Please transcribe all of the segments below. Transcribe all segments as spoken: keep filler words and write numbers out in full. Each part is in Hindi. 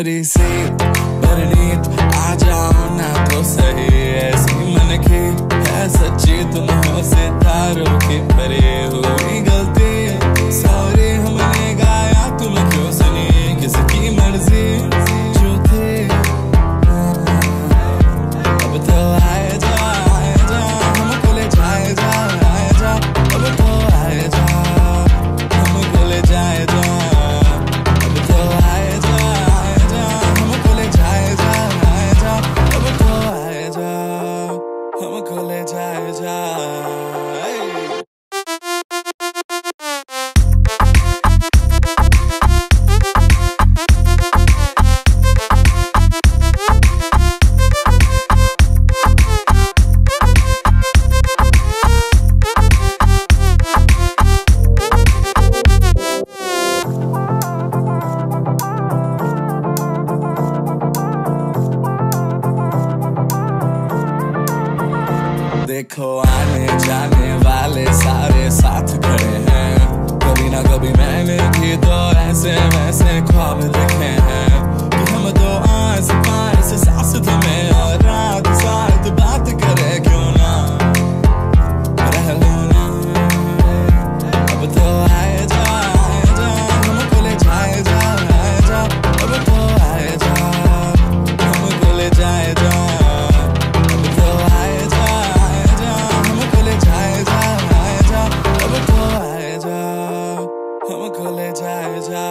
मेरी सी परनीत आ जाओ ना तो सही, ऐसी मन की है सच्ची तुम हो सितारों की परे हुई गलती, सॉरी हमने गाया तुम क्यों सुनी, किसकी मर्जी जो थी। अब तो आए जा आए जा हमको ले जाए जा आए जा, अब तो आए जा हमको ले जाए जा, अब तो आए जा आए जा हमको ले जाए जा आए जा, अब तो आए जा हमको ले जाए जा। देखो आने जाने वाले सारे साथ खड़े हैं, कभी ना कभी मैंने भी तो ऐसे वैसे ख्वाब देखे हैं कि हम दो आस पास सास में और रात साथ बात करे क्यों ना रह लो ना। अब तो आए जा आए जा हमको ले जाए जा आए जा, अब तो आए जा हमको ले जाए जा, अब तो आए जा हमको ले जाए जा आए जा, अब तो आए जा हमको ले जाए जा।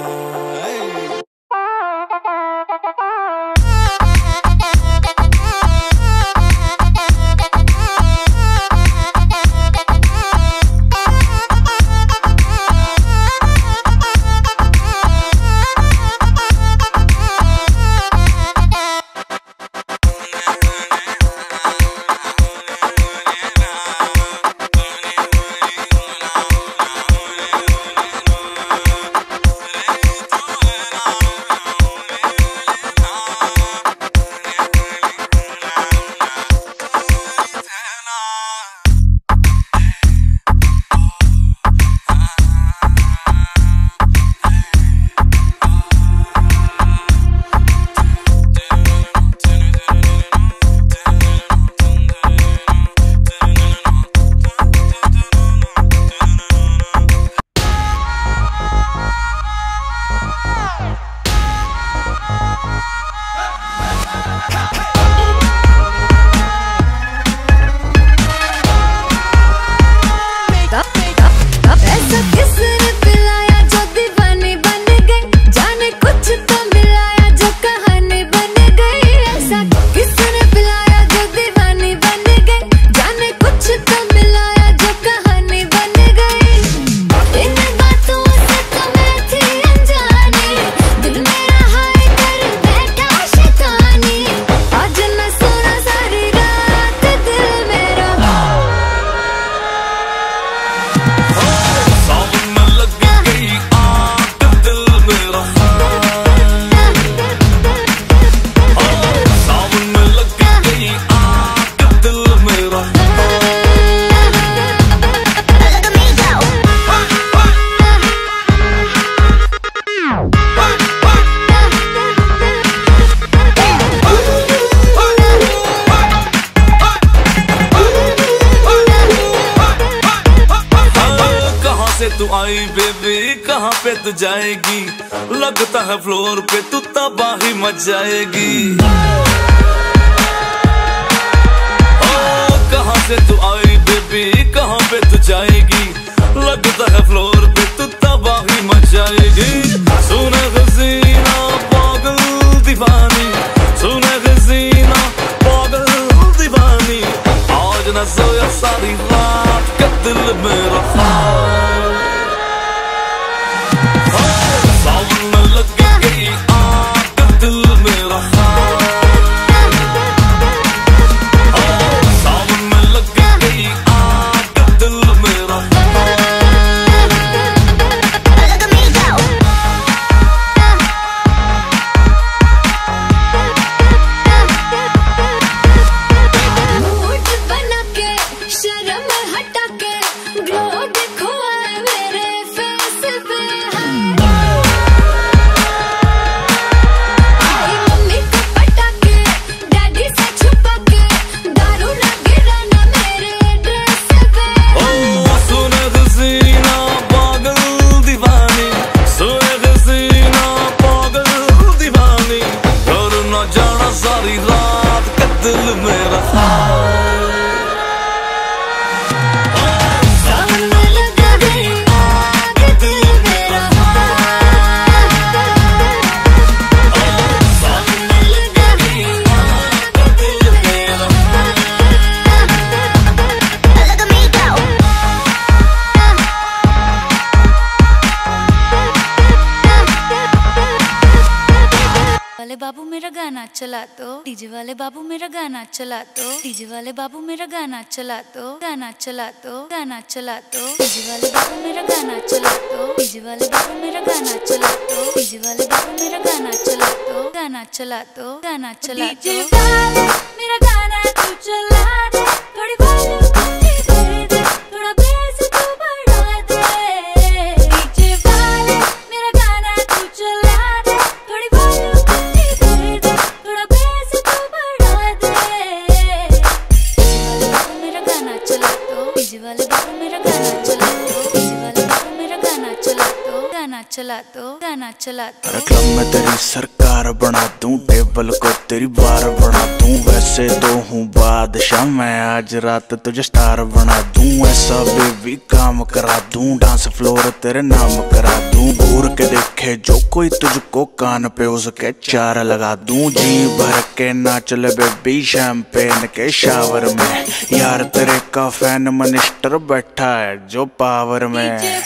तू आई बेबी कहाँ पे तू जाएगी, लगता है फ्लोर पे तू तबाही मच जाएगी। ओ कहाँ से तू आई बेबी कहाँ पे तू जाएगी, लगता है फ्लोर पे तू तबाही मच जाएगी। सुने हसीना पागल दीवानी, सुने हसीना पागल दीवानी, आज न सोया सारी रात का दिल मेरा मेरा चला दो, डीजे वाले बाबू मेरा गाना चला दो, डीजे वाले बाबू मेरा गाना चला दो, गाना चला दो, गाना चला दो, डीजे वाले बाबू मेरा गाना चला दो, डीजे वाले बाबू मेरा गाना चला दो, डीजे वाले बाबू मेरा गाना चला दो, गाना चला दो, गाना चला दो, डीजे वाले मेरा गाना तू चला दे, थोड़ी वॉल्यूम कर दे, थोड़ा बेस तू बढ़ा दे, डीजे वाले मेरा गाना तू चला दे, थोड़ी वॉल्यूम कर दे, थोड़ा बेस तू बढ़ा दे, मेरा गाना चला दो, डीजे वाले बाबू मेरा गाना चला दो, डीजे वाले बाबू मेरा गाना चला दो, गाना चला दो, गाना चला दो। क्लब में तेरी सरकार बना दूं, टेबल को तेरी बार बना दूं, वैसे तो हूँ बादशाह मैं, आज रात तुझे स्टार बना दूं, ऐसा बेबी काम करा दूं, डांस फ्लोर तेरे नाम करा दूं, घूर के देखे जो कोई तुझको कान पे उसके चार लगा दूं, जी भर के नाच ले बेबी शैंपेन के शावर में, यार तेरे का फैन मिनिस्टर बैठा है जो पावर में।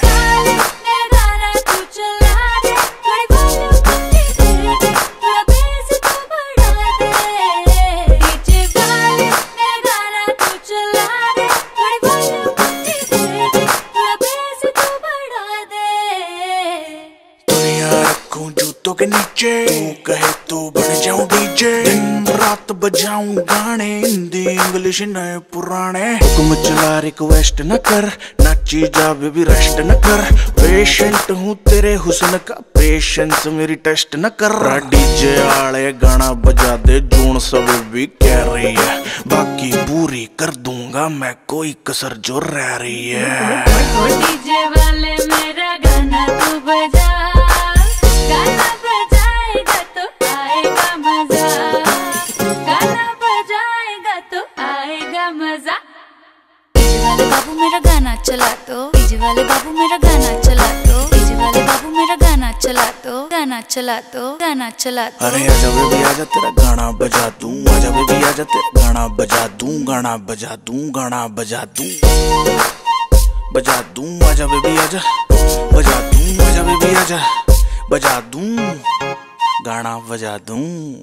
जूतों के नीचे तू कहे तो बन जाऊं डीजे, दिन रात बजाऊं गाने, हिंदी इंग्लिश नए पुराने, हुक्म चला रिक्वेस्ट न कर, नाची जा बेबी रेस्ट न कर, पेशेंट हूँ तेरे हुस्न का, पेशेंस मेरी टेस्ट न कर, डीजे आले गाना बजा दे, जून सब भी कह रही है, बाकी पूरी कर दूंगा मैं, कोई कसर जो रह रही है। डीजे वाले मेरा गाना तू बजा, गाना बजाएगा तो आएगा मजा, गाना बजाएगा तो आएगा मजा, डीजे वाले बाबू मेरा गाना चला दो, डीजे वाले बाबू मेरा गाना चला दो, डीजे वाले बाबू मेरा गाना चला दो, गाना चला दो, गाना चला दो। अरे आजा बेबी आजा तेरा गाना बजा दूं, आजा बेबी आजा तेरा गाना बजा दूं, गाना बजा दूं, गाना बजा दूं, बजा दूं, आजा बेबी आजा, बजा दूं, आजा बेबी आजा, बजा दूं, गाना बजा दूं।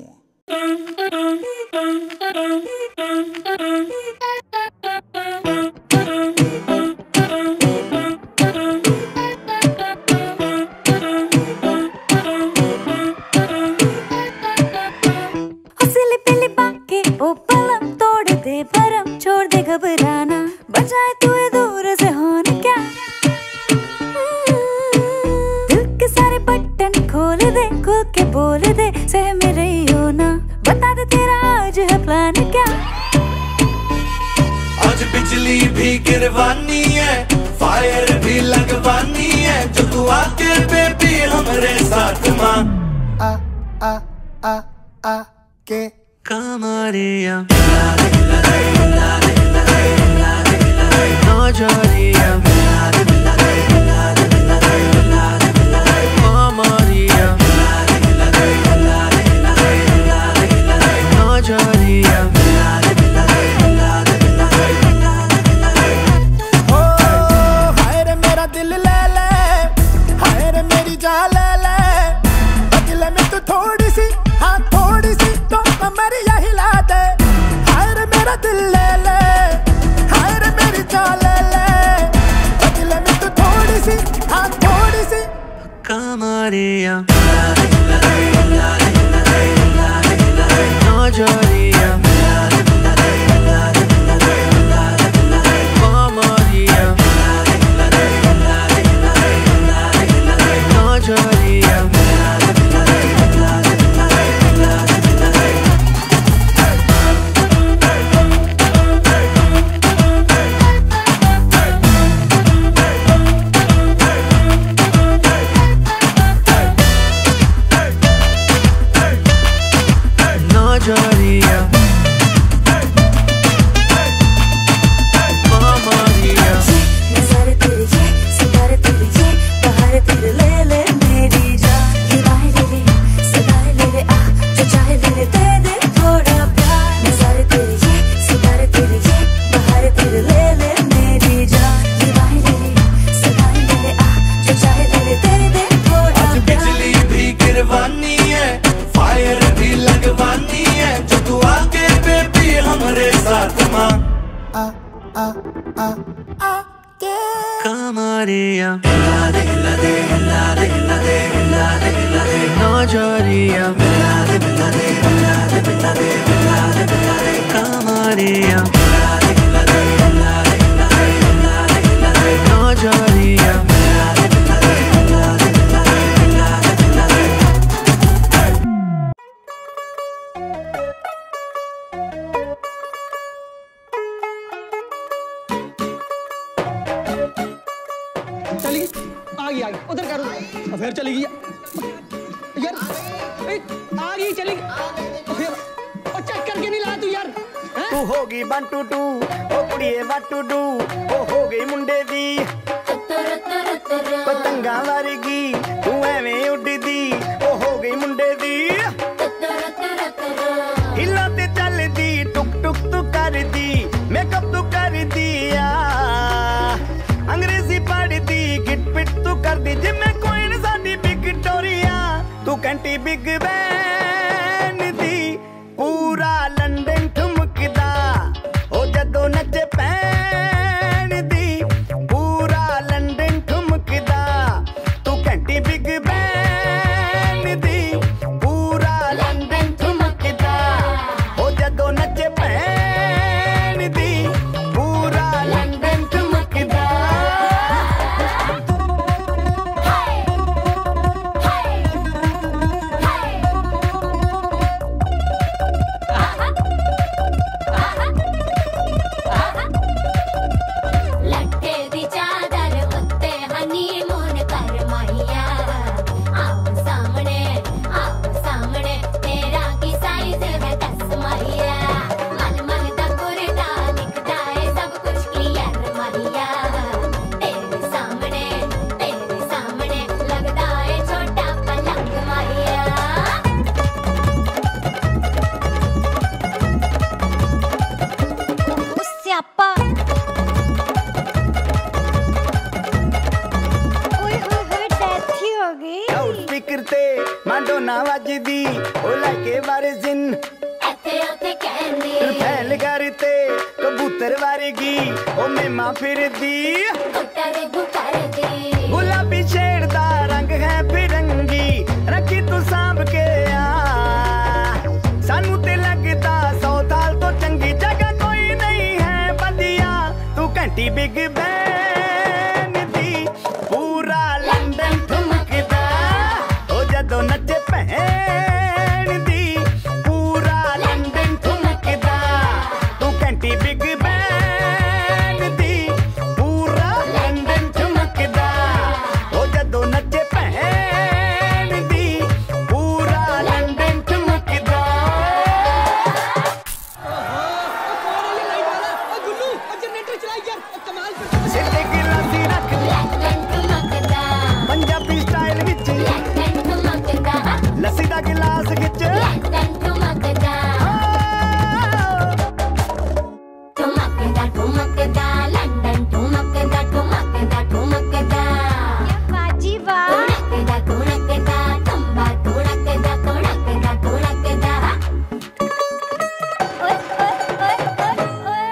हौसले पहले बाके ओ पलम तोड़ दे भरम, छोड़ दे घबराना, बजाए तू दूर से होने क्या, दिल के सारे बटन खोल दे, खुल के बोल दे, सह मेरे हो ना, बता दे तेरा आज है प्लान क्या, आज बिजली भी गिरवानी है, फायर भी लगवानी है, जो तू आके बेबी हमरे साथ मां, आ आ आ आ के कमरिया नौजरिया कमरिया नौजरिया, ओ हाय रे मेरा दिल ले ले, हाय रे मेरी जान ले ले, बदले में तू थोड़ी सी, हाँ थोड़ी सी तो कमरिया हिला दे, हाय रे मेरा दिल ले ले, हाय रे मेरी जान ले ले, बदले में तू थोड़ी सी, हाँ थोड़ी सी कमरिया नौजरिया कमरिया नौजरिया। नौजरिया आ आ आ के कमरिया हिला दे हिला दे हिला दे हिला दे हिला दे हिला दे नौजरिया हिला दे हिला दे हिला दे हिला दे हिला दे हिला दे कमरिया हिला दे हिला दे हिला दे हिला दे हिला दे हिला दे नौजरिया हिला दे हिला दे हिला दे हिला दे हिला दे हिला दे चली गई आ गई आ गई उधर करो फिर चली गई यार आ गई चली फिर और चेक करके नहीं ला तू यार तू होगी वन टू टू ओ कुड़िए वन टू डू ओ हो गई मुंडे दी पतंगा वर्गी तू एवें उड़दी ओ हो गई मुंडे दी हिला ते चलदी टुक टुक तू करदी मेकअप तू करदी आ अंग्रेजी पढ़दी गिट पिट तू करदी जिम्मे कोई न साडी विक्टोरिया तू कंटी बिग बैन दी पूरा लंदन ठुमकदा ओ जदों नचे पैन दी पूरा लंदन ठुमकदा तू कंटी बिग बैन दी पूरा लंदन ठुमकदा ओ जदों नचे पैन दी पूरा लंदन ठुमकदा माडोना वजदी ओ लाके वारिजिन एथे ओथे कहंदी फैल करते कबूतर वारगी ओ मेमा फिरदी गुटर गुटरदी गुलाबी शेर दा रंग है फिरंगी रखी तू सांभ के आ सानू ते लगदा सौ साल तो चंगी जगह कोई नहीं है बदिया तू घंटी बिग बैन दी पूरा लंदन ठुमकदा ओ जदों नचे भैन दी पूरा लंदन ठुमकदा तू घंटी बिग बैन दी पूरा लंदन ठुमकदा ओ जदों नचे भैन दी पूरा लंदन ठुमकदा गुल्लू जनरेटर चलाई यार कमाल सिद्धे गिलासी रख लंदन ठुमकदा पंजाबी स्टाइल विच लंदन ठुमकदा लस्सी दा गिलास खिच लंदन ठुमकदा ठुमकदा ठुमकदा लंदन ठुमकदा ठुमकदा ठुमकदा बाजी वाह ठुमकदा ठुमकदा तुम्बा ठुमकदा ठुमकदा ठुमकदा ओए ओए ओए ओए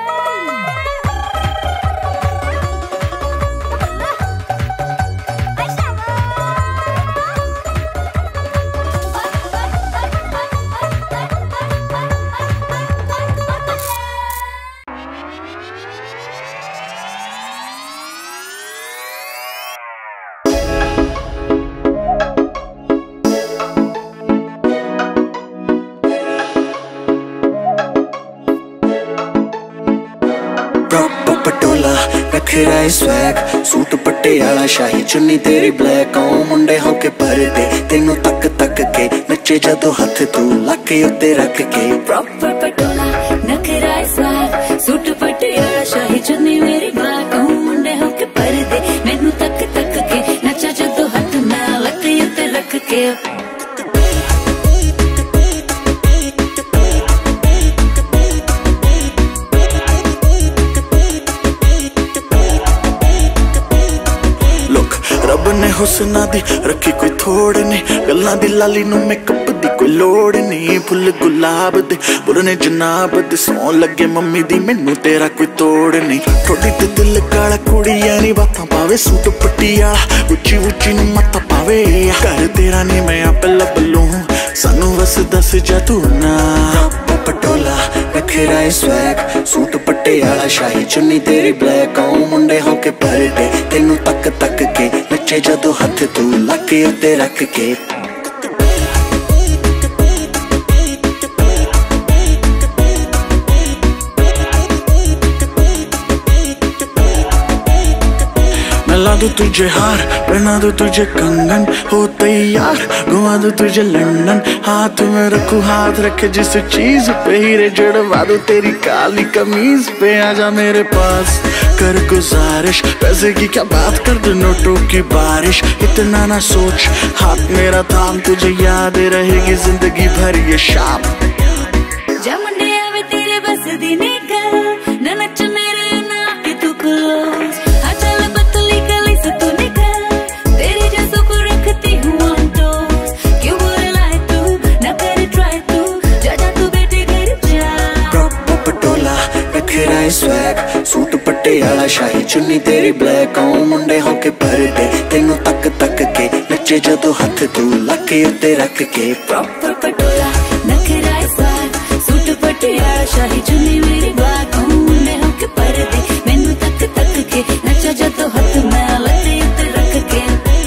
प्रॉपर पटोला रखरा स्वैग सूट पट्टे आला शाही चुन्नी तेरी ब्लैक ओ मुंडे होके परदे तेनू तक तक के नचे जदों हथ तू लक उत्ते रख के प्रॉपर पटोला नखरा स्वैग सूट पटियाला शाही चुन्नी मेरी ब्लैक ओ मुंडे होके परदे मैनू तक तक के नचा जदों हथ मैं लक उत्ते रख के रब ने हुस्ना दी रखी कोई थोड़ ने गल्लां दी लाली नू मेकअप दी कोई लोड़ नहीं फुल गुलाब दे बुरने जनाब दे सौ लगे मम्मी दी मैनू तेरा कोई तोड़ नहीं थोड़ी ते दिल काला कुड़िया नी बातां पावे सूट पट्टियाला उच्ची उच्ची नी मत्ता पावे घर तेरा नहीं मैं आप लब लूं सानू बस दस जा तू ना पटोला नखरा स्वैग सूट पट्टियाला शाही चुन्नी तेरी ब्लैक आऊं मुंडे होके परडे तेनू तक तक के नचे जदों हथ तू लके उत्ते रख के ला दूं तुझे हार पहना दूं तुझे कंगन हो तैयार घुमा दूं तुझे लंदन हाथ में रखूं हाथ रखे जिस चीज पे हीरे जड़वा दूं तेरी काली कमीज पे आजा मेरे पास कर गुजारिश पैसे की क्या बात कर दे नोटों की बारिश इतना ना सोच हाथ मेरा थाम तुझे याद रहेगी जिंदगी भर ये शाम जमने आवे तेरे बस दी निगाह ना नच मेरे ना के तू क्लोज स्वैग सूट पट्टियाला शाही चुन्नी तेरी ब्लैक आऊं मुंडे होके परडे तेनू तक तक के नचे जदों हथ तू लके उत्ते रख के प्रॉपर पटोला नखरा स्वैग सूट पट्टियाला शाही चुन्नी मेरी ब्लैक आऊं मुंडे होके परडे मैनू तक तक के नचे जदों हथ मैं लके उत्ते रख के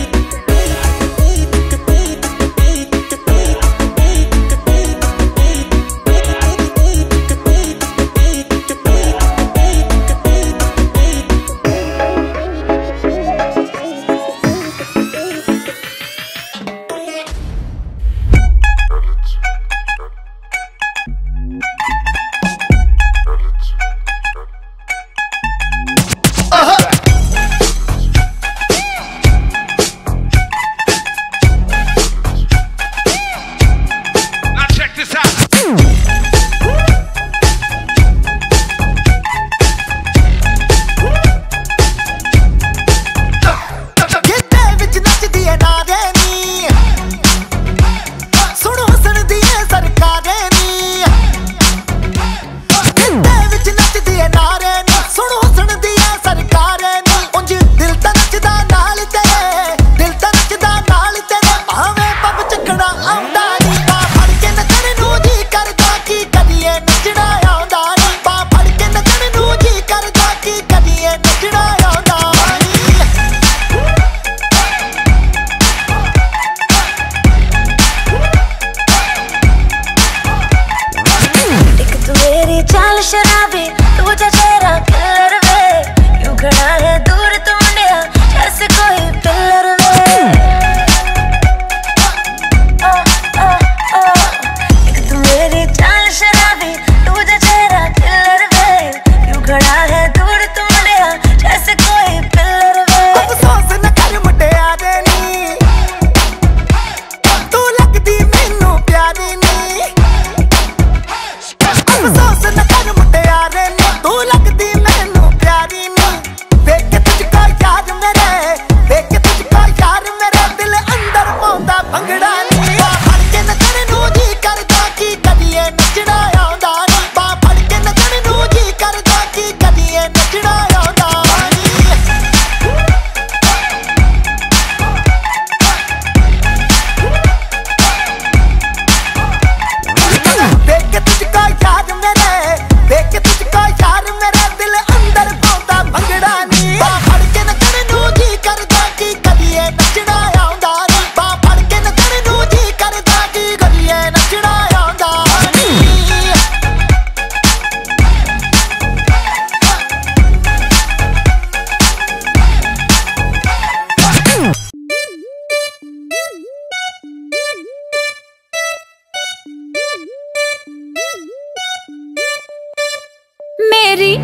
मेरी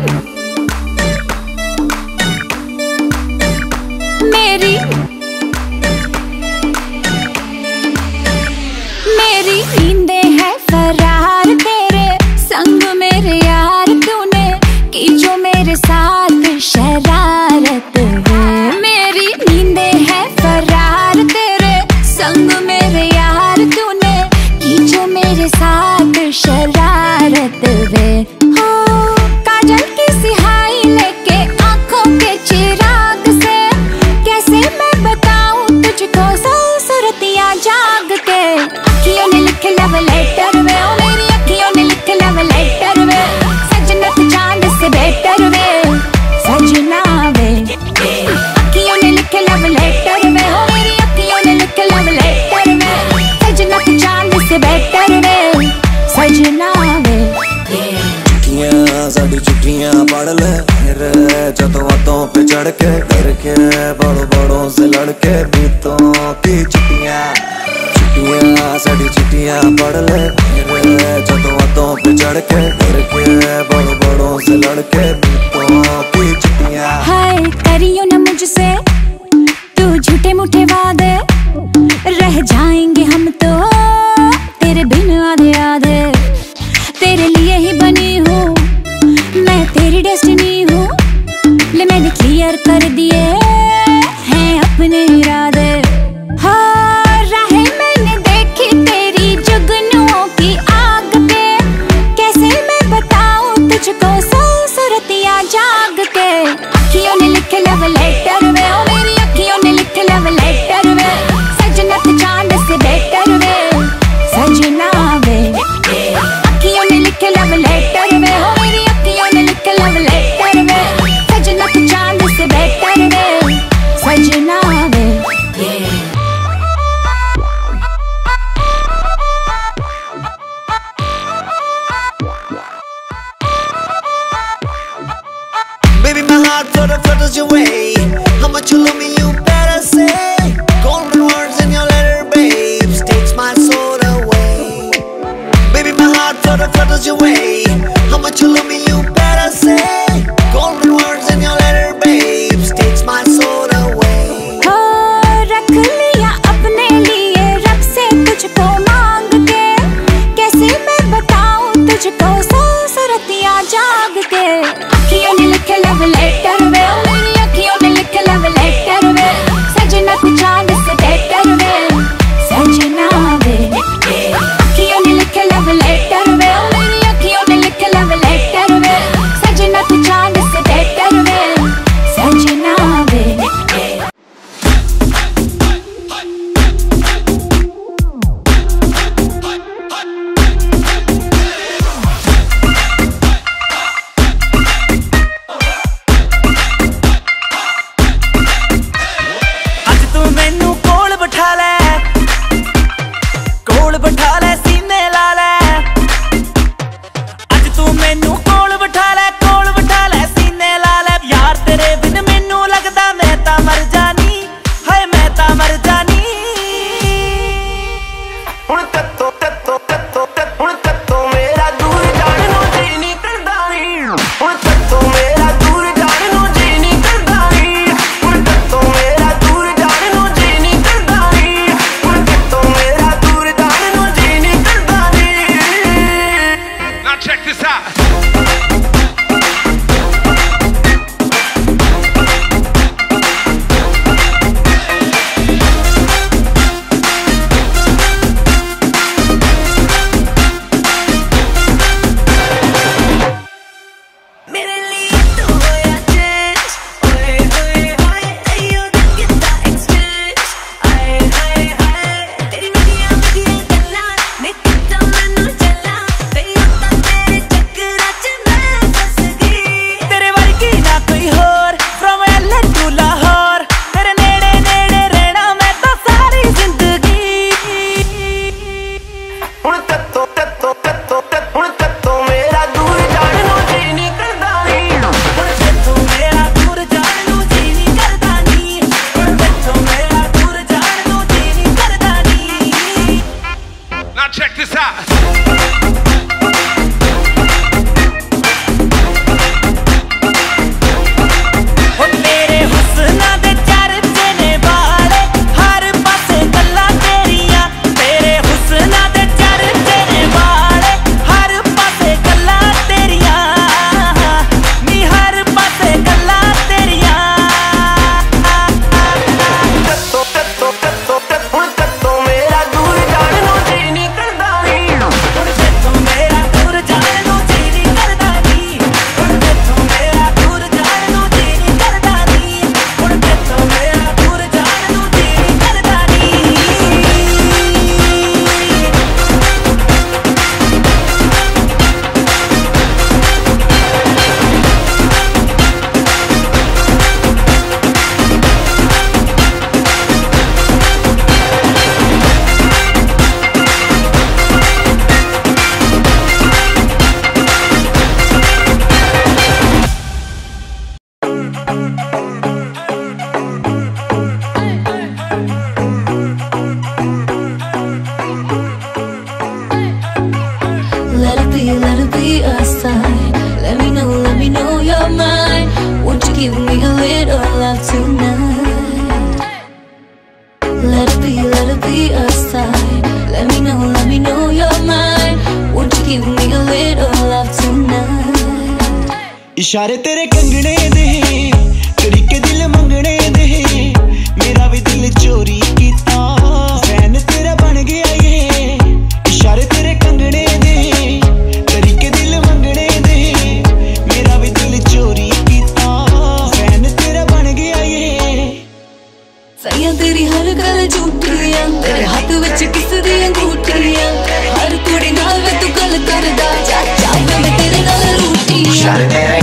मेरी मेरी नींदें हैं फरार तेरे संग मेरे यार तूने की जो मेरे साथ शरारत है। मेरी नींदें हैं फरार तेरे संग मेरे यार तूने की के बीतों की चिट्टियां चिट्टियां साड़ी चिट्टियां पढ़ ले मेरे जदों अतों पे चढ़ के घर के बड़ों बड़ों से लड़के बीतों की चिट्टियां। हाय करियो ना मुझसे तू झूठे मूठे वादे, रह जाएंगे हम तो तेरे बिन आधे आधे। तेरे लिए ही बनी हूँ मैं, तेरी डेस्टिनी हूँ। ले मैंने क्लियर कर दिए हैं अपने इरादे। हाँ राहें मैंने देखी तेरी जुगनुओं की आग पे, कैसे मैं बताऊँ तुझको सौ सूरतियाँ जाग के। अखियों ने लिखे लव लेटर वे, ओ मेरी अखियों ने लिखे लव लेटर वे। सजना तो चांद से बेटर वे, सजना वे। अखियों ने लिखे लव लेटर वे, ओ मेरी अखियों ने लिखे लव लेटर वे। सजना तो चांद से बेटर वे, सजना वे। Baby, my heart flutter, flutters your way. How much you love me, you better say. Golden words in your letter, babes, takes my soul away. Baby, my heart flutter, flutters your way. How much you love me, you better say. Golden words in your letter, babes, takes my soul away. हो रख लिया अपने लिए रब से तुझको मांग के, कैसे मैं बताऊं तुझको सौ सूरतियाँ जाग के। अखियों ने लिखे लव लेटर वे, ओ मेरी अखियों ने लिखे लव लेटर वे। सजना तू चांद से बेटर वे, सजना वे। अखियों ने लिखे लव लेटर वे, ओ मेरी अखियों ने लिखे लव लेटर वे। सजना तू चांद से बेटर वे, सजना वे। let it be, let it be a sign. Let me know, let me know you're mine. Won't you give me a little love tonight? इशारे तेरे कंगने दे, तरीके दिल मंगने दे, मेरा भी दिल चोरी कीता, फैन तेरा बन गया ये। इशारे तेरे कंगने दे, तरीके दिल मंगने दे, मेरा भी दिल चोरी कीता, फैन तेरा बन गया ये। सैया तेरी हर गल झूठियां, तेरे हाथ विच किस दी अंगूठियां, हर कुड़ी नाल वे तू गल करदा, जा जा मैं तेरे नाल रूठियां।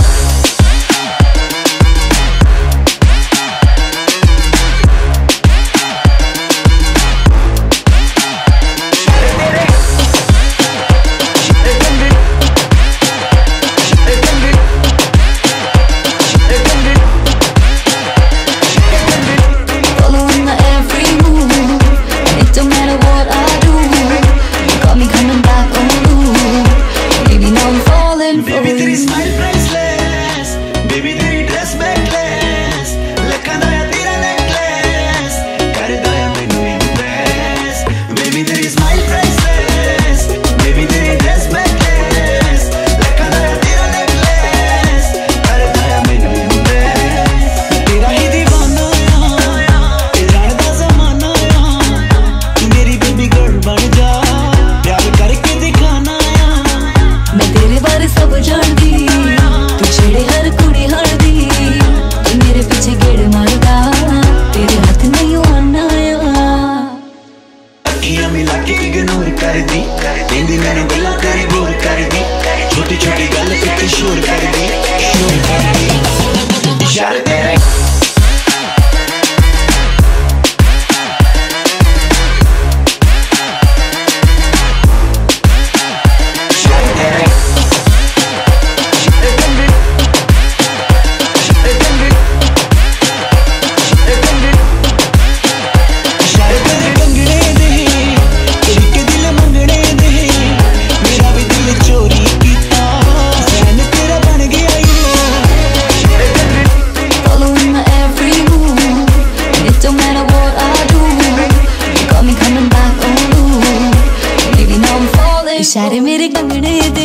इशारे मेरे कंगने दे,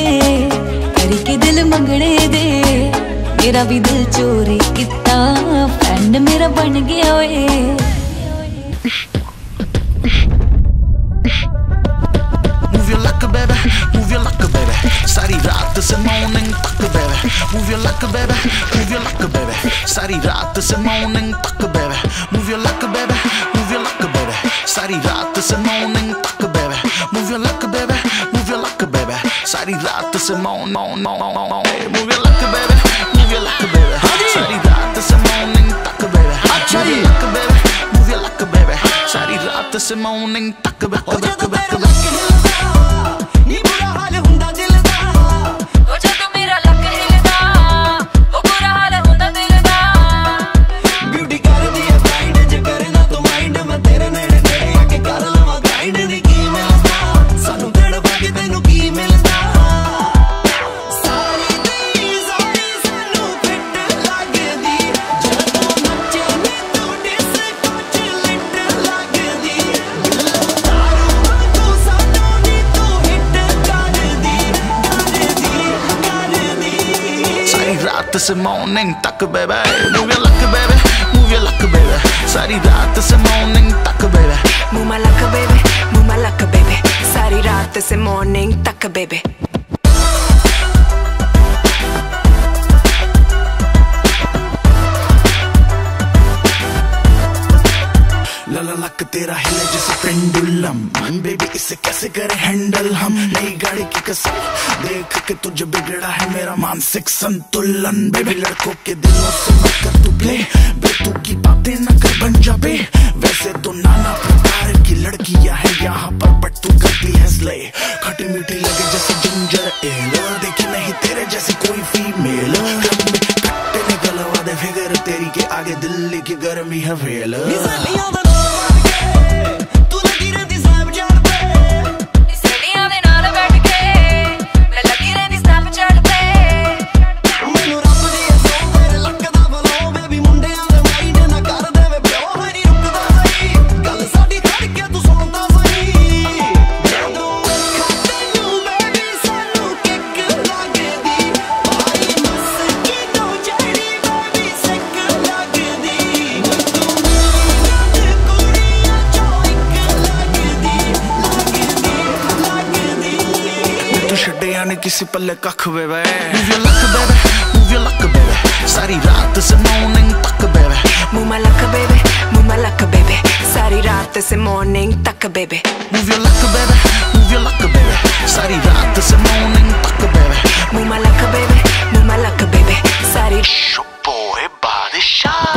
तरीके दिल मंगने दे, मेरा भी दिल चोरी किता, फ्रेंड मेरा बन गया ओए। Move your luck baby, move your luck baby, सारी रात से morning तक baby, move your luck baby, move your luck baby, सारी रात से morning तक baby, move your luck baby, move your luck baby, सारी रात से morning तक baby, move your luck baby, move your luck baby, सारी रात से morning move your luck baby, move your luck baby, सारी रात से morning तक baby, अच्छा ही luck baby, move your luck baby, सारी रात से morning तक baby। से morning तक baby, move your luck baby, move your luck baby, सारी रात से morning तक baby, move my luck baby, move my luck baby, सारी रात से morning तक baby। लला लक तेरा हिले जैसे पेंडुलम, बेबी इसे कैसे करे हैंडल हम, नई गाड़ी की कसम देख के तुझे बिगड़ा है मेरा मानसिक संतुलन, बेबी लड़कों के दिलों से मत कर तू प्ले, बेतू की बातें न कर बन जा बे, वैसे तो नाना प्रकार की लड़कियां हैं यहाँ पर बट तू करती है स्ले, खटी मीठी लगे जैसे जिंजर एल, देखी नहीं तेरे जैसी कोई फीमेल, कट्टे निकलवा दे फिगर तेरी के आगे दिल्ली की गर्मी है फेल। Saudi नहीं किसी पल्ले कख बेबे Move your luck baby, move your luck baby सारी रात से morning तक baby Move my luck baby, move my luck baby सारी रात से morning तक baby Move your luck baby, move your luck baby सारी रात से morning तक baby Move my luck baby, move my luck baby सारी बोए बादशाह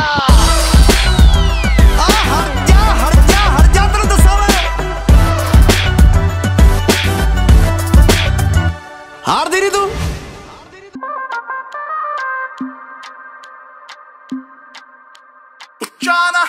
हार दे रही तू जाना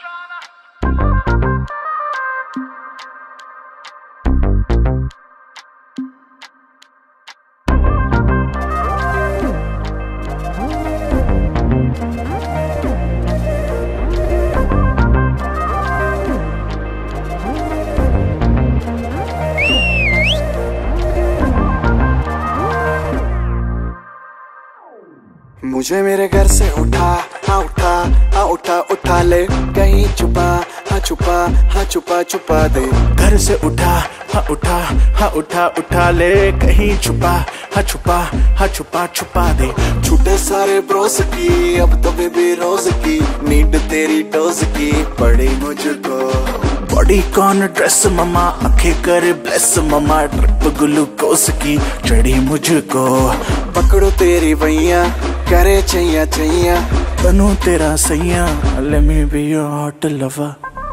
मुझे मेरे घर से उठा हाँ उठा हाँ उठा उठा ले कहीं छुपा हाँ छुपा हाँ छुपा छुपा दे घर से उठा हाँ उठा हाँ उठा उठा ले कहीं छुपा हाँ छुपा हाँ छुपा छुपा दे छूटे सारे ब्रोस की अब तो बेबी रोज की नीड तेरी डोज की पड़ी मुझको बॉडी कौन ड्रेस ममा आंखें करे ब्लेस ममा ट्रिप ग्लूकोस की चढ़ी मुझको पकड़ो तेरी भैया करे चैया चैया बनू तेरा सैया let me be your hot lover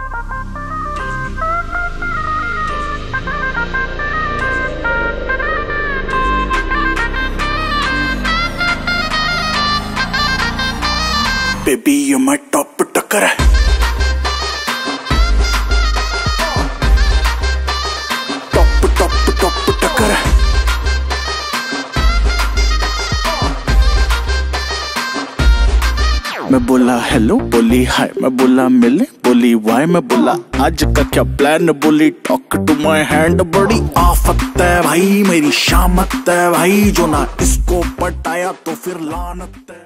baby you're my top टक्कर top top top टक्कर मैं बोला हेलो बोली हाय मैं बोला मिले बोली वाई मैं बोला आज का क्या प्लान बोली टॉक टू माय हैंड बड़ी आफत है भाई मेरी शामत है भाई जो ना इसको पटाया तो फिर लानत है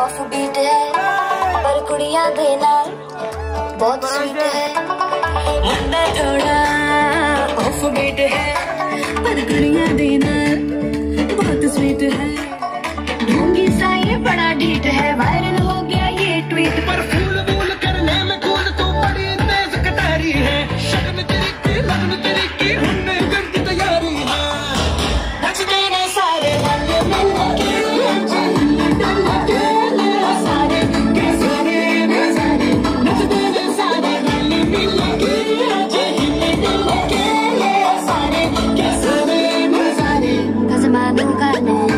ऑफ बीट है पर कुड़ियां दे नाल बहुत स्वीट है। मुंडा थोड़ा ऑफ बीट है पर कुड़ियां दे नाल बहुत स्वीट है। ढोंगी सा ये बड़ा डीट है, वायरल हो गया ये ट्वीट पर फूल फूल करने में कूद तो बड़ी तेज कटारी है। शर्म तेरी की लगन तेरी की हमने कर दी तैयारी है। नचते ने सारे वाले मिल के सारे के सारे सारे नचते ने सारे वाले मिल के सारे के सारे सारे कसमानों का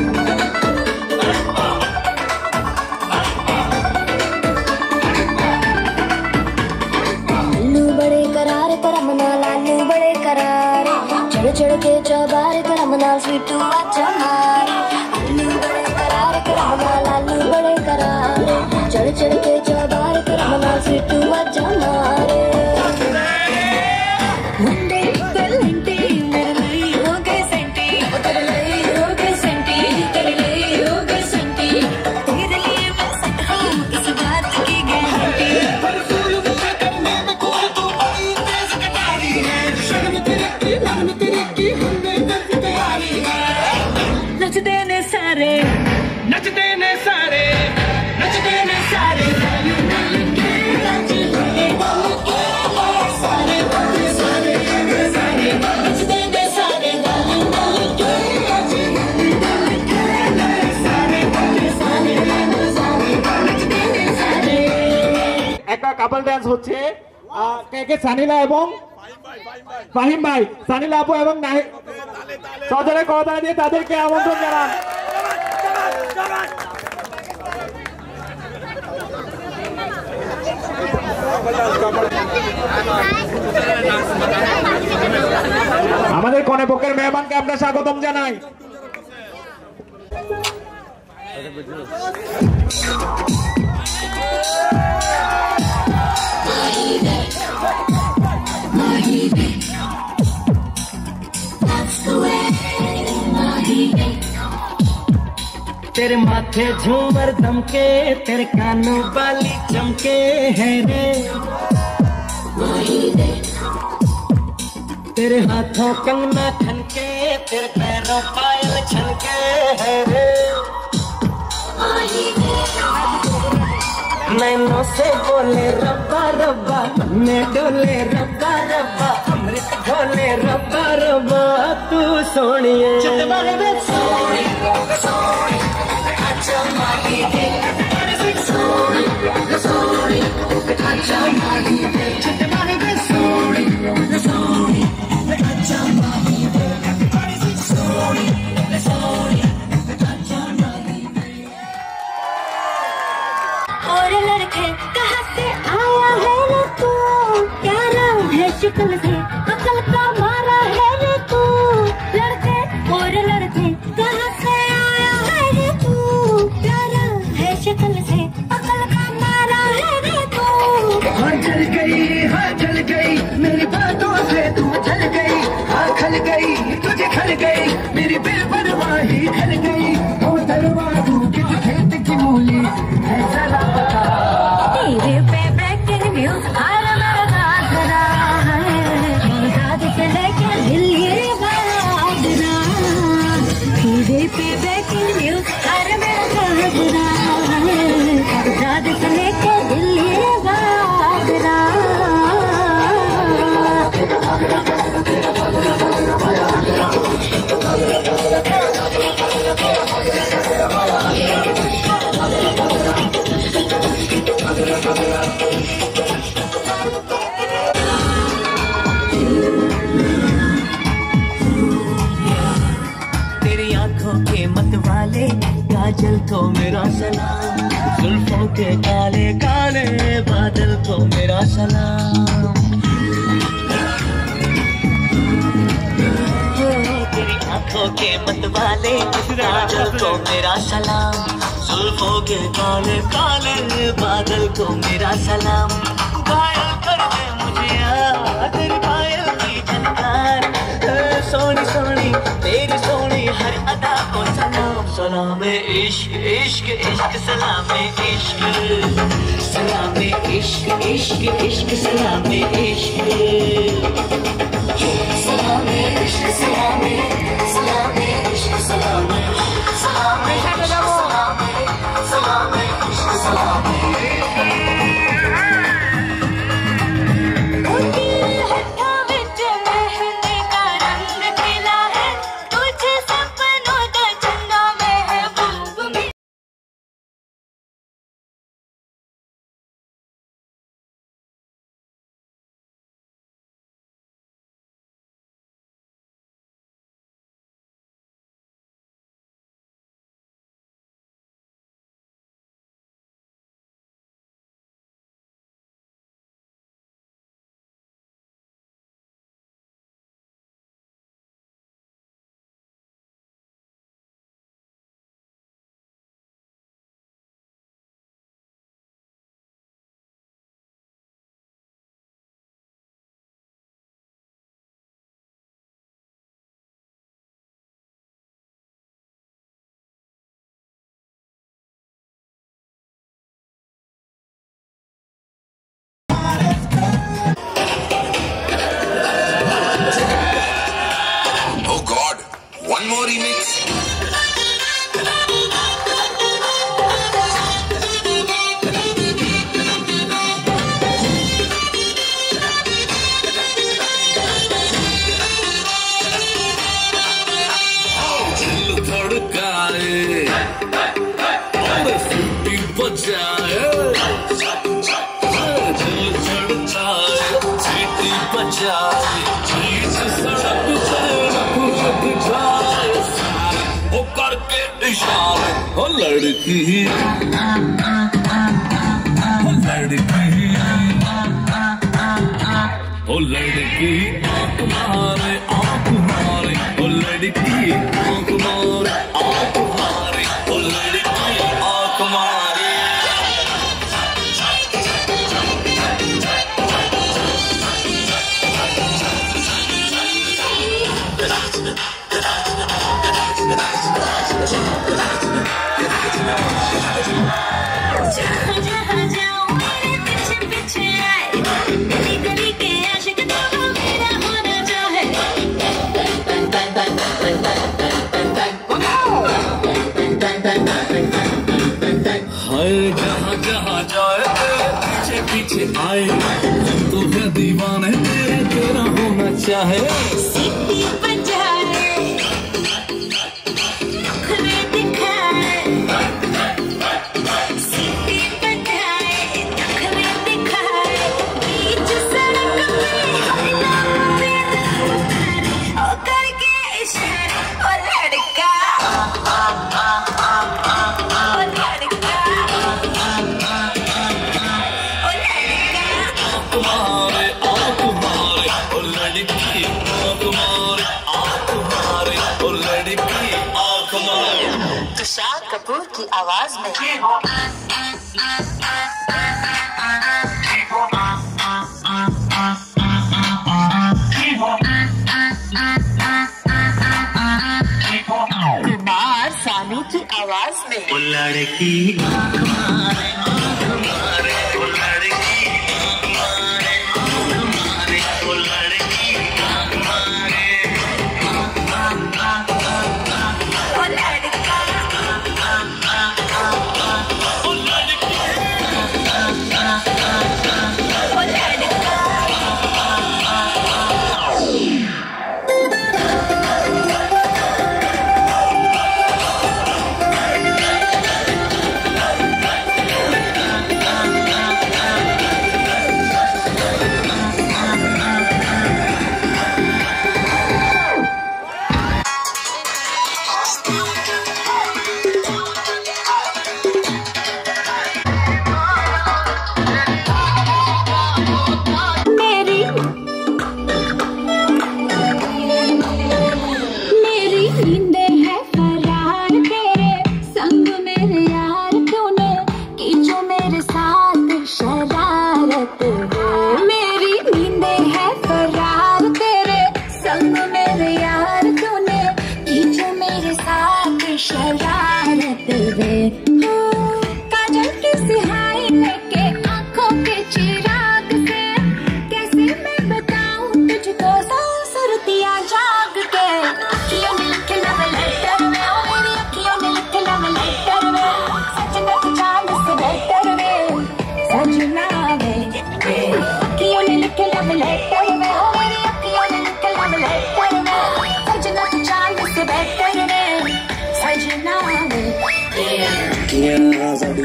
चढ़ के चौबार करमना स्वीटू अच्छा मारे। आलू बड़े करार करमना लालू बड़े करार चढ़ चढ़ के चौबार करमना स्वीटू अच्छा मारे। मुंडे गलंटे मेरे लिए हो गए सेंटी, तेरे लिए हो गए सेंटी, तेरे लिए हो गए सेंटी। तेरे लिए मैं सट हूँ इस बात की गारंटी। पर फूल मुझे करने में कोई तो बड़ी तेज कटारी है। शर्म तेरे की लगन तेरे की हमने कर दी तैयारी है। नचते ने सारे नचते ने सारे नचते ने सारे सारे सारे सारे नचते ने सारे একটা কাপল ডান্স হচ্ছে কে কে সানিলা এবং ফাহিম ভাই, সানিলা আপু এবং সজরে করতালি দিয়ে তাদেরকে আমন্ত্রণ জানান। আমাদের কনে পক্ষের মেহমানকে আমরা স্বাগতম জানাই। तेरे माथे झूमर दमके, तेरे कानों वाली चमके है रे। तेरे हाथों कंगना खनके, तेरे पैरों पायल छनके है रे। नैनों से बोले रब्बा रब्बा, मैं डोले रब्बा रब्बा, अमृत घोले रब्बा रब्बा, तू सोनिए और लड़के कहाँ से आया है रे तू, क्या नाम है शक्ल से अकल का मारा है रे तू। लड़के और लड़के कहाँ से आया है रे तू, क्या नाम है शक्ल से अकल का मारा है रे तू। हाँ जल गई, हाँ जल गई मेरी बातों से तू जल गई। हाँ खल गई तुझे खल गई मेरी बेपरवाही खल गई। वो दरवा दूँ किस खेत की मूली है जरा बता। तेरे पे ब्रेकिंग न्यूज आया मेरा गाजरा है, रात से लेके दिल्ली बागरा। तेरे पे ब्रेकिंग न्यूज आया मेरा गाजरा है, रात से लेके दिल्ली बागरा। तेरी आंखों के मत वाले काजल को मेरा सलाम, जुल्फों के काले काले बादल को मेरा सलाम। तेरी आंखों के मत वाले काजल को मेरा सलाम, जुल्फों के काले काले बादल को मेरा सलाम। घायल कर दे मुझे यार तेरी पायल की झनकार, सोनी सोनी तेरी सोनी हर अदा को सलाम। सलामे इश्क इश्क इश्क सलामे इश्क सलामे इश्क इश्क इश्क सलामे इश्क सलामे इश्क सलामे सलामे इश्क सलामे सलामे सलामे सलामे इश्क सलामे One more remix. दिल धड़काए और सीटी बजाए दिल धड़काए सीटी बजाए बीच सड़क पे जाए वो करके इशारे ओ लड़की ओ लड़की ओ लड़की आँख मारे आँख मारे ओ लड़की आँख मारे आँख मारे ओ लड़की आँख मारे जहाँ जहाँ जाए पीछे पीछे आए तो फिर दीवाने तेरे तेरा होना चाहे सीटी बजाए नखरे दिखाए सीटी बजाए नखरे दिखाए बीच सड़क पे ओ करके इशारे ओ लड़का तुषार कपूर की आवाज में कुमार सानू की आवाज में ओ लड़की आँख मारे आँख मारे ओ लड़की आँख मारे आँख मारे ओ लड़की आँख मारे शरारत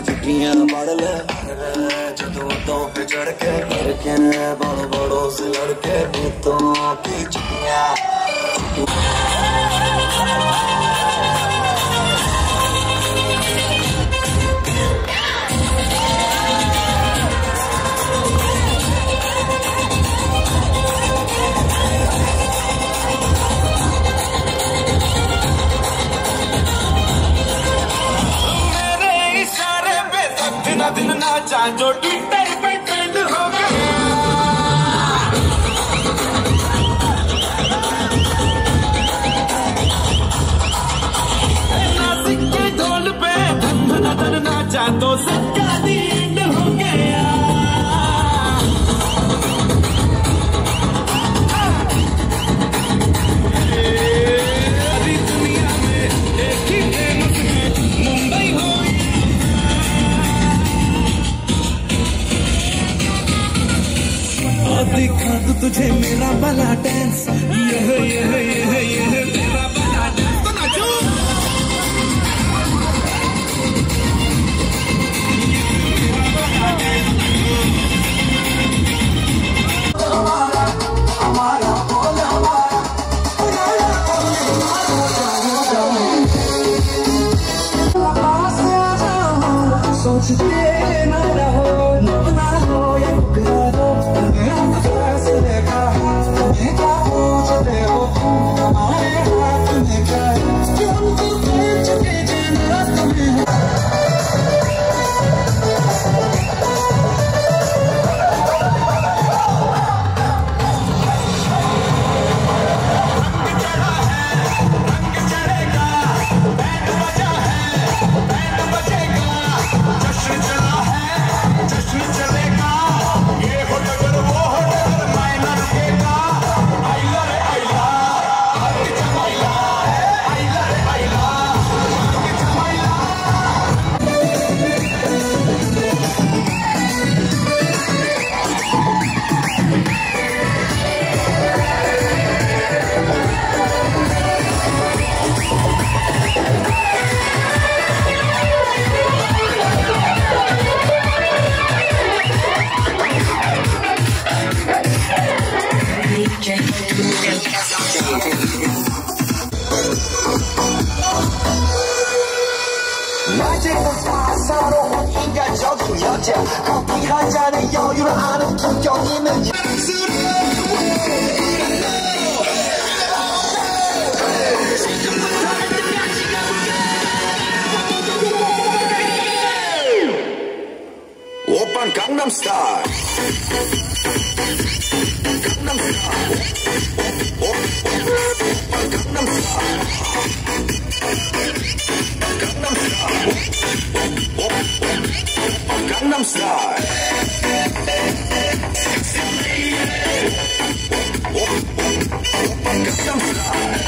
चिट्ठियां पढ़ ले जदों तो पे चढ़ के लड़के ने बड़ो बड़ो से लड़के भूतों की चिट्ठियां दिन नाचा जो ट्विटर पे ट्रेंड हो गया नासिक के ढोल पे धन धन धन नाचा तो सबका एंड हो गया अभी दुनिया में एक ही फेमस है मुंबई हो दिखा तो तुझे मेरा वाला डांस यह यह यह यह मेरा वाला डांस तो नाचो हमारा हमारा बोल हमारा सोचते ना रहो ना हो या करा दो 커피 한 잔에 여유를 아는 김경이는 오빤 강남 스타일 강남 스타일 오빤 강남 스타일 강남 스타일 Gangnam Style. Gangnam Style.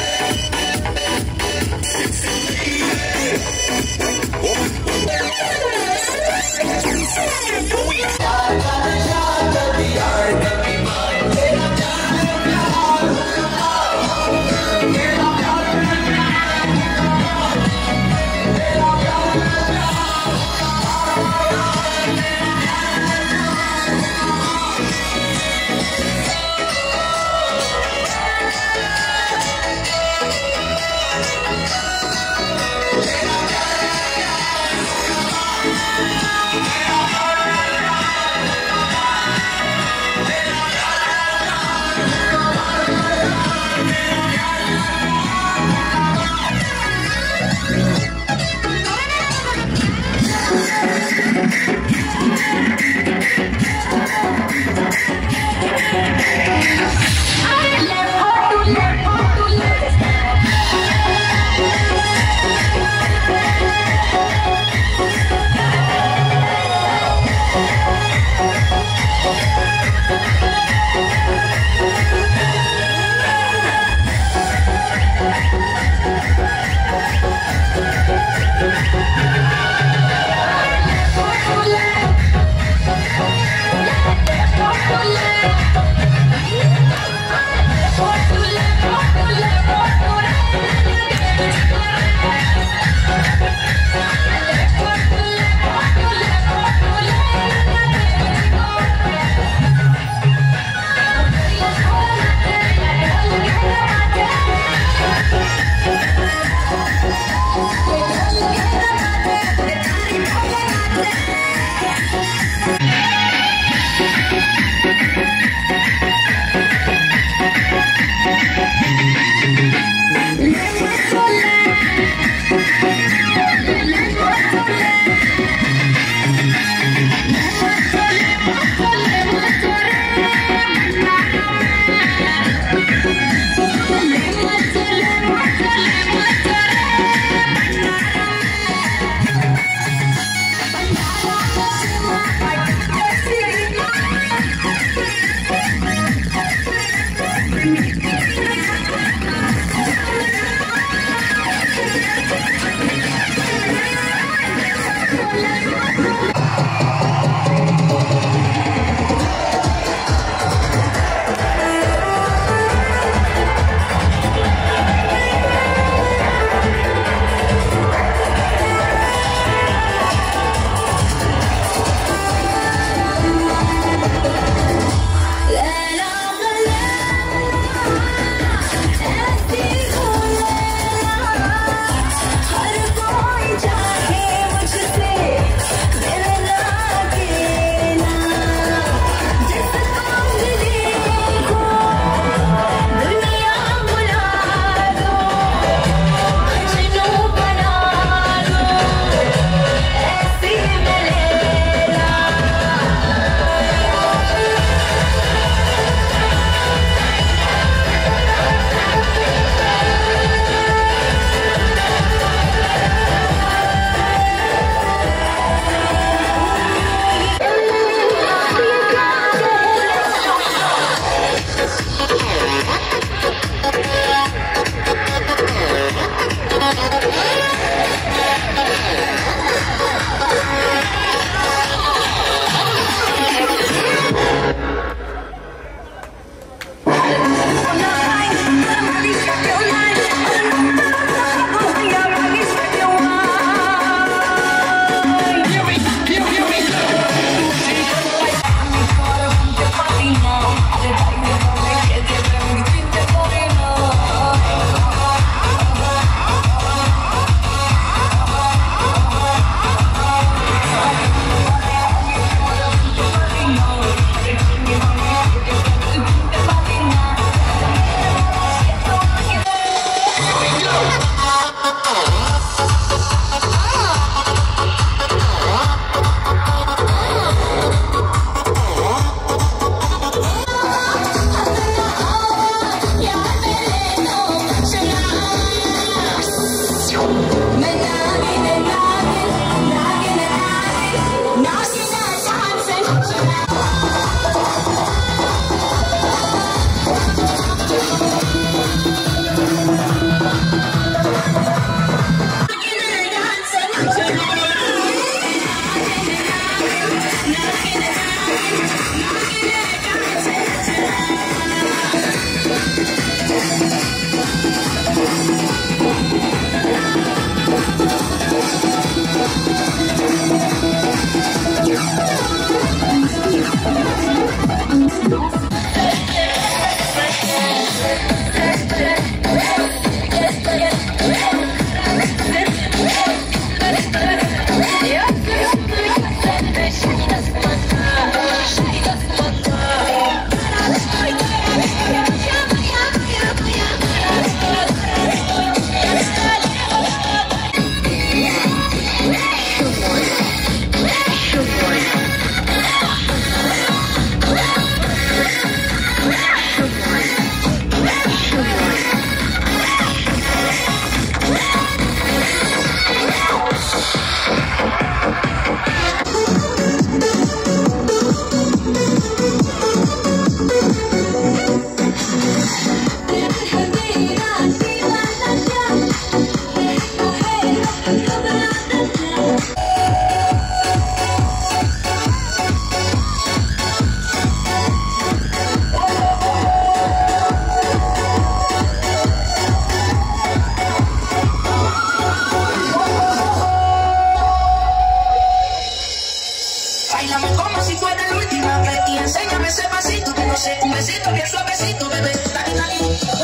Bailame como si fuera la última vez y enséñame ese pasito que no sé, un besito bien suavecito, bebé. Dale, dale.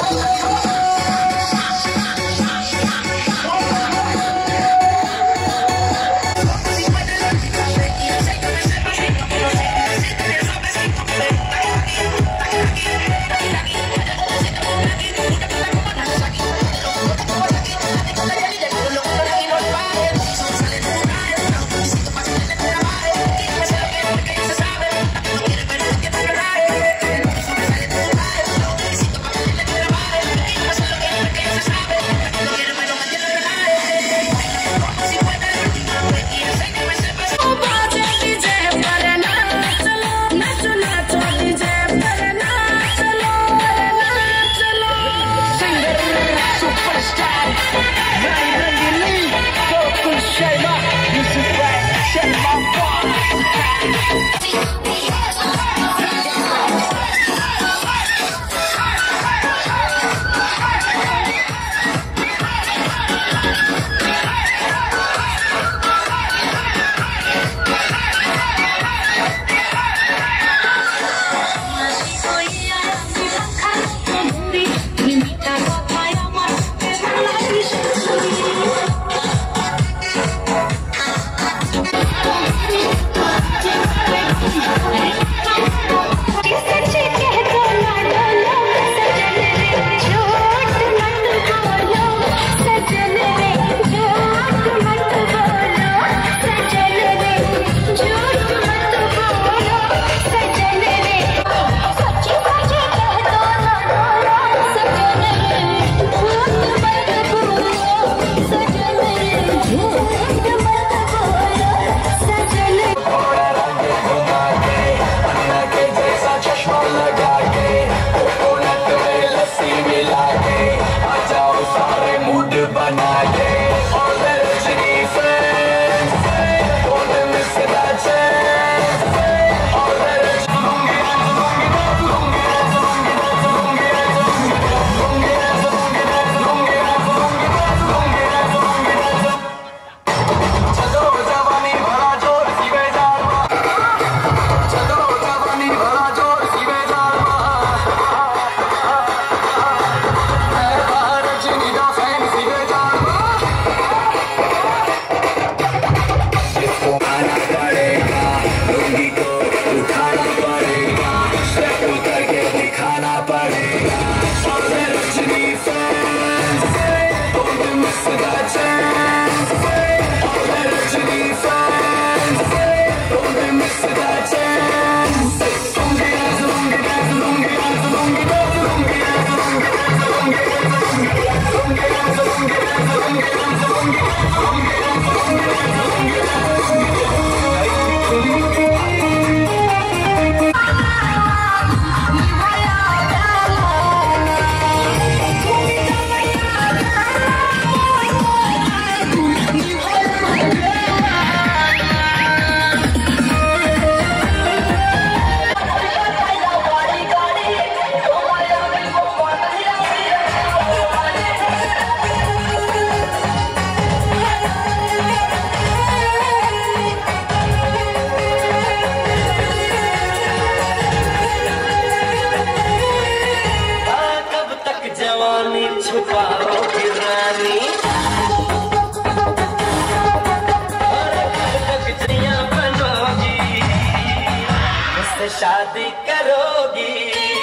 शादी करोगी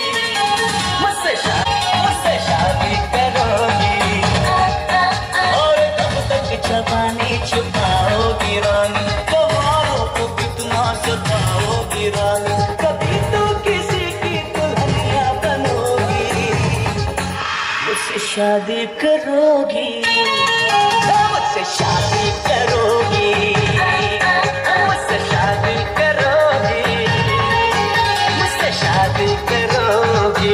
मुझसे मुझसे शादी करोगी और कब तक जवानी छुपाओगी रानी तुम्हारों को कितना सताओगी रानी कभी तो किसी की दुल्हनिया बनोगी मुझसे शादी करोगी मुझसे शादी करोगी मुझसे शादी करोगी मुझसे शादी करोगी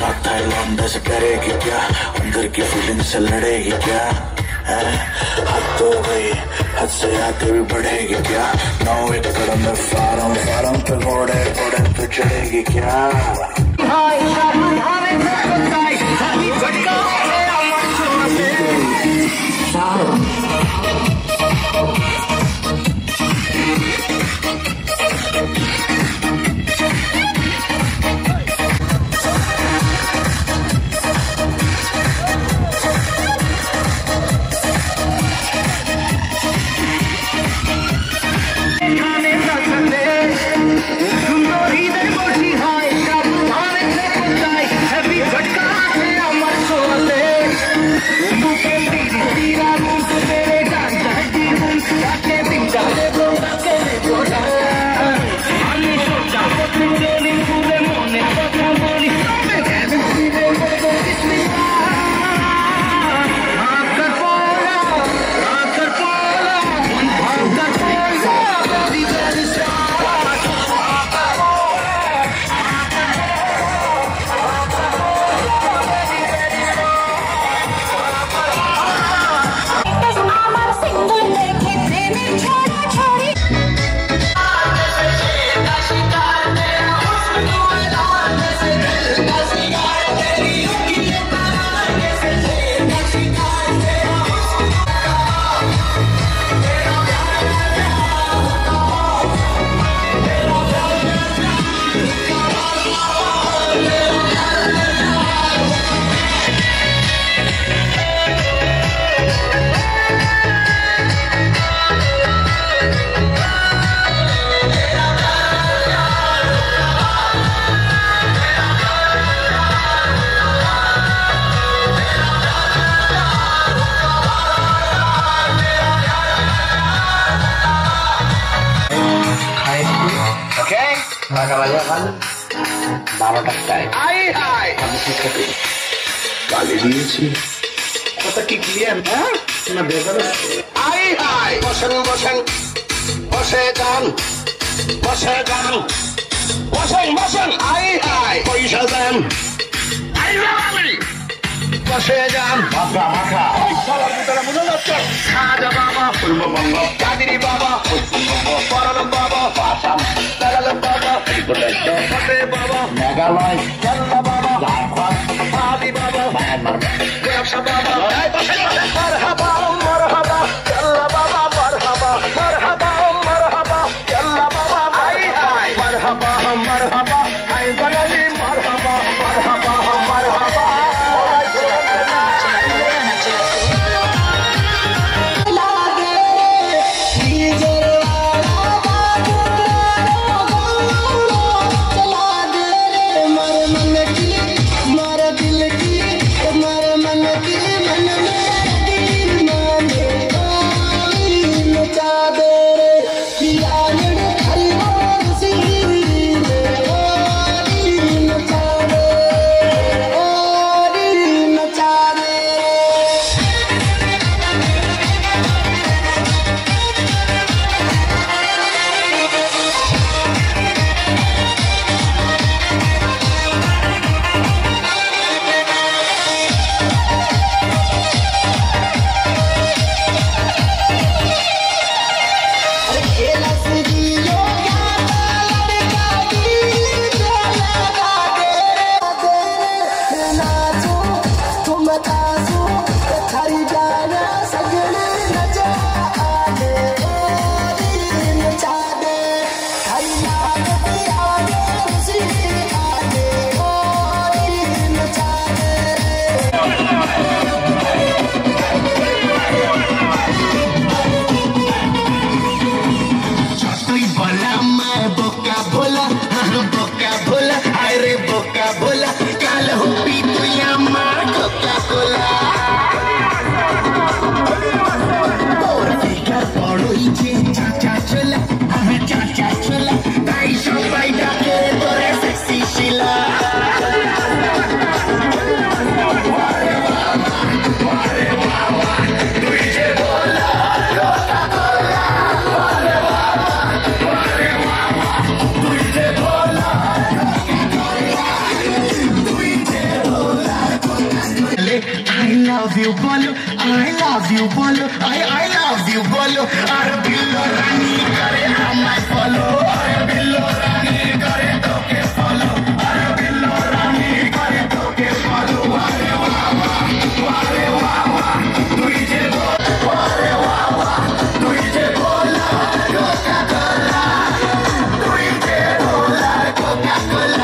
साथ है लौंडे से करेगी क्या, अंदर की फीलिंग से लड़ेगी क्या, है हद तो गई, हद से आगे भी बढ़ेगी क्या, नौ एकड़ में फार्म फार्म पे घोड़े घोड़े पे चढ़ेगी क्या। Makalahnya kan baru terkait. Hai hai. Kamu sih kali ini sih. Kata kiklian, ah? Nah biasa. Hai hai. Bosan bosan. Bosan. Bosan. Bosan bosan. Hai hai. Bosan. Hai hai. Bosan. Maka maka. Salam putera mulut. Ada baba. Purba bangga. Kadiri baba. Paranam baba. Pasam. Dalam baba. Berdoa pada baba. Megaloi. Jalla baba. Lakwan. Adi baba. Marmar. Biasa baba. Hai bosan. Marhaba marhaba. Jalla baba marhaba. Marhaba marhaba. Jalla baba. Hai hai. Marhaba marhaba. Hai balali marhaba. Marhaba marhaba. love you bolo, I love you bolo, I I love you bolo. Ar billo rani kare hamay follow, ar billo rani kare toke follow, ar billo rani kare toke follow. Ware wawa, ware wawa, tui je bola, ware wawa, tui je bola, Coca Cola, tui je bola, Coca Cola.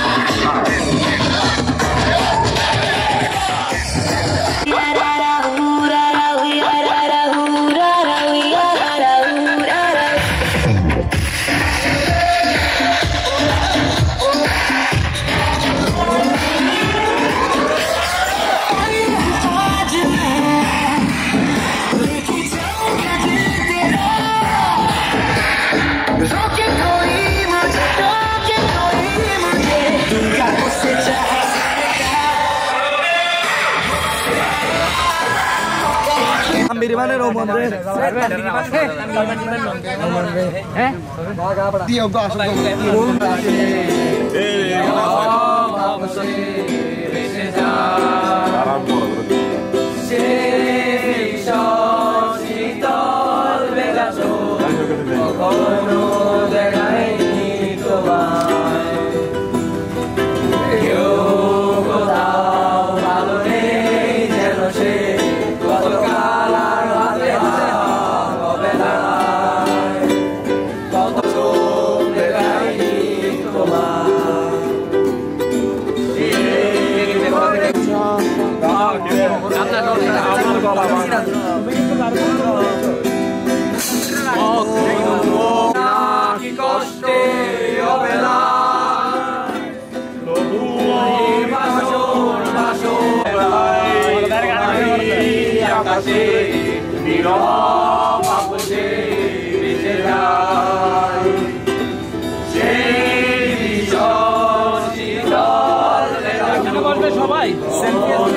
Di mana Roman bre? Eh? Dia gua asal সবাই